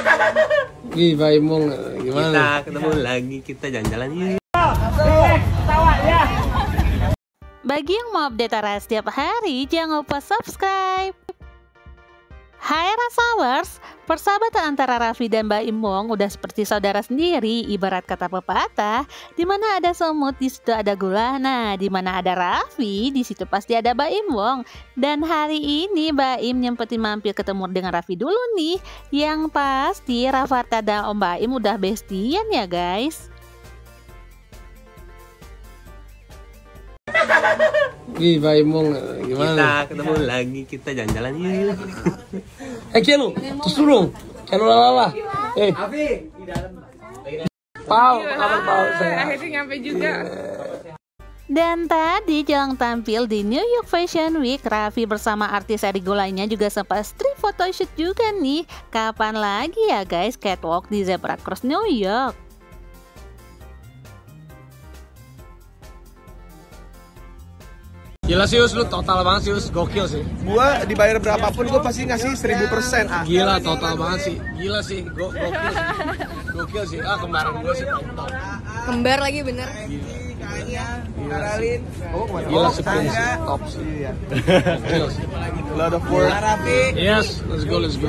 Wih, Pak Imong gimana? Kita ketemu lagi, kita jalan-jalan yuk. Bagi yang mau update Tara setiap hari, jangan lupa subscribe. Hai Rasawers, persahabatan antara Raffi dan Mbak Imong udah seperti saudara sendiri, ibarat kata pepatah, di mana ada semut di situ ada gula. Nah, di mana ada Raffi, di situ pasti ada Mbak Imong. Dan hari ini Mbak Im nyempetin mampir ketemu dengan Raffi dulu nih. Yang pasti Rafarta dan Om Mbak Im udah bestian ya guys. Wih, Pak Imong gimana? Kita ketemu lagi, kita jalan-jalan yuk. Kelo, terus turun. Kelo lala. Pau, kabar Pau saya. Akhirnya nyampe juga. Dan tadi jelang tampil di New York Fashion Week, Raffi bersama artis Erigo lainnya juga sempat street photoshoot juga nih. Kapan lagi ya guys catwalk di Zebra Cross New York? Gila sih Us, lu total banget sih Us, gokil sih. Gua dibayar berapapun gua pasti ngasih 1000%. Gila, total banget sih. Gila sih, gokil sih. Gokil sih. Kembaran gua sih top. Kembar lagi bener. Karalin. Gila sih, top sih. Gokil sih. Lot of work. Yes, let's go. Let's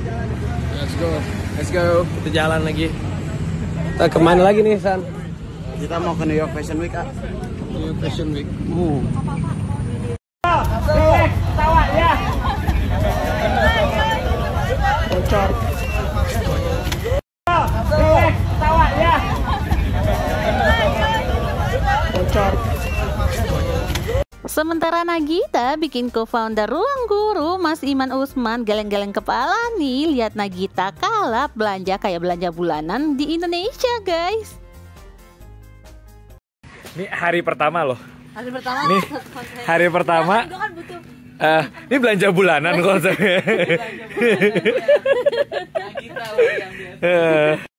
go. Kita jalan lagi. Kita kemana lagi nih, San? Kita mau ke New York Fashion Week, Kak. New York Fashion Week. Sementara Nagita bikin co-founder Ruang Guru, Mas Iman Usman geleng-geleng kepala nih lihat Nagita kalap belanja kayak belanja bulanan di Indonesia guys. Ini hari pertama loh. Hari pertama. Nih hari pertama. Ini belanja bulanan konsepnya.